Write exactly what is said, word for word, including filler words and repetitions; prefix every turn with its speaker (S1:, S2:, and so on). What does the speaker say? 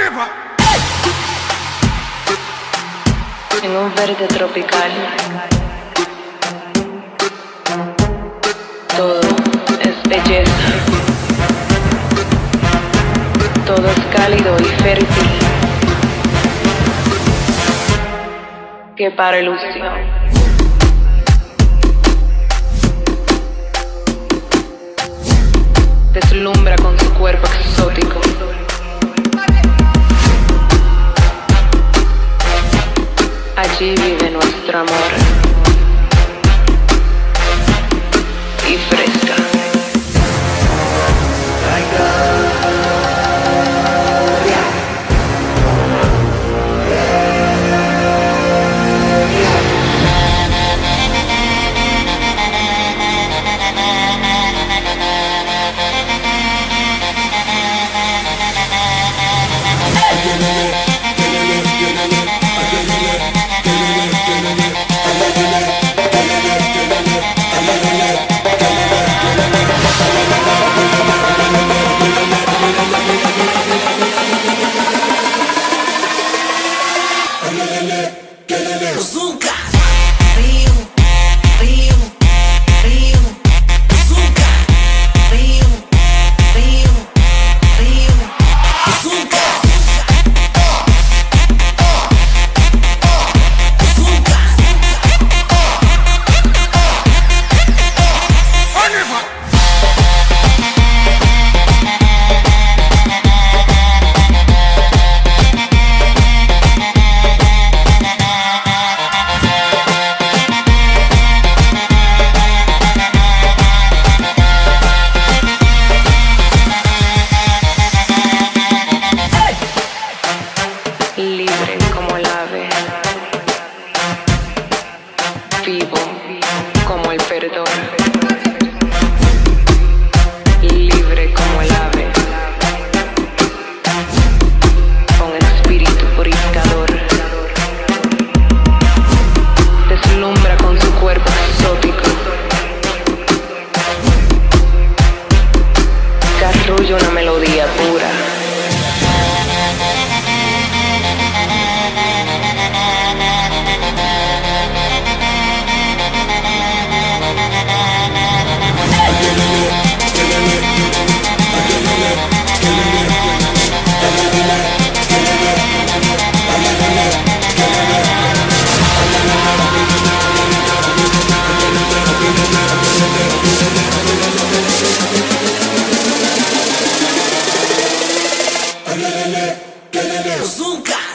S1: En un verde tropical, todo es belleza, todo es cálido y fértil, que para ilusión. Deslumbra con su cuerpo exótico. Allí vive nuestro amor. Y fresca.
S2: Bazooka. Rio, Rio, Rio. Bazooka. Rio, Rio, Rio. Bazooka. Bazooka.
S1: Libre como el ave, vivo como el perdón. Libre como el ave, con espíritu purificador. Deslumbra con su cuerpo exótico. Que arrulla una melodía pura.
S2: Bazooka.